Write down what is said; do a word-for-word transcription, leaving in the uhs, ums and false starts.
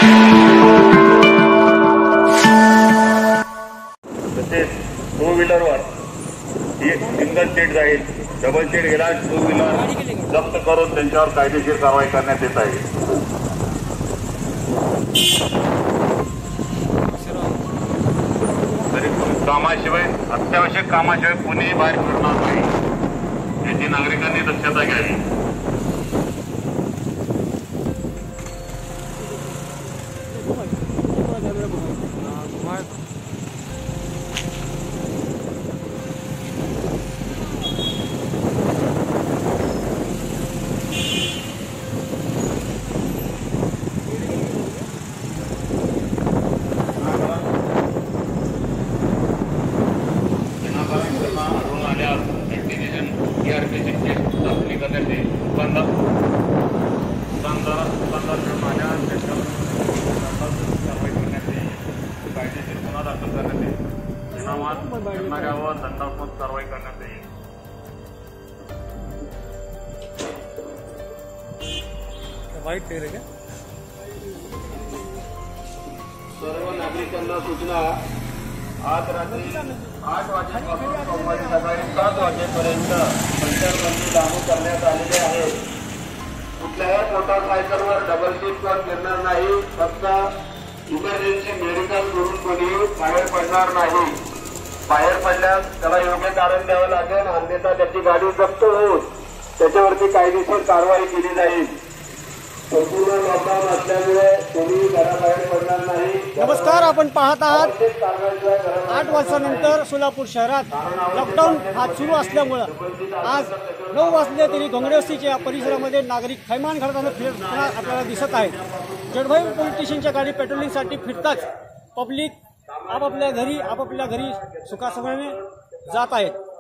तसेच टू व्हीलरवर एक सिंगल सीट जाईल, डबल सीट गेला टू व्हीलर जप्त करून त्यांच्यावर कायदेशीर कारवाई करण्यात येत आहे। तरी कामाशिवाय अत्यावश्यक कामाशिवाय कुणीही बाहेर फिरणार नाही याची नागरिकांनी दक्षता घ्यावी। चाचणी करण्यात येईल। दुकानदार दुकानदार दुकानदार कारवाई करण्यात येईल, कायदेशीर गुन्हा दाखल करण्यात येईल, इनामात करणाऱ्यावर दंडात्मक कारवाई करण्यात येईल। वाईट आहे का? सर्व नागरिकांना सूचना, आज रात्री आठ वाजेपासून सोमवारी सकाळी सात वाजेपर्यंत संचारबंदी लागू करण्यात आलेली आहे। कुठल्याही मोटरसायकलवर डबल सीटवर फिरणार नाही, फक्त इमर्जन्सी मेडिकल करून कोणी बाहेर पडणार नाही। बाहेर पडल्यास त्याला योग्य कारण द्यावं लागेल, अन्यथा त्याची गाडी जप्त होऊन त्याच्यावरती कायदेशीर कारवाई केली जाईल। संपूर्ण लॉकडाऊन असल्यामुळे कोणी घराबाहेर पडणार नाही। नमस्कार, आपण पाहत आहात आठ वाजल्यानंतर सोलापूर शहरात लॉकडाऊन हा सुरू असल्यामुळं आज नऊ वाजले तरी घोंगडेवस्तीच्या परिसरामध्ये नागरिक थैमान घालताना फिरताना आपल्याला दिसत आहे। जडभाई पोलीस स्टेशनच्या गाडी पेट्रोलिंगसाठी फिरताच पब्लिक आपापल्या घरी आपापल्या घरी सुखासमाधाने जात आहेत।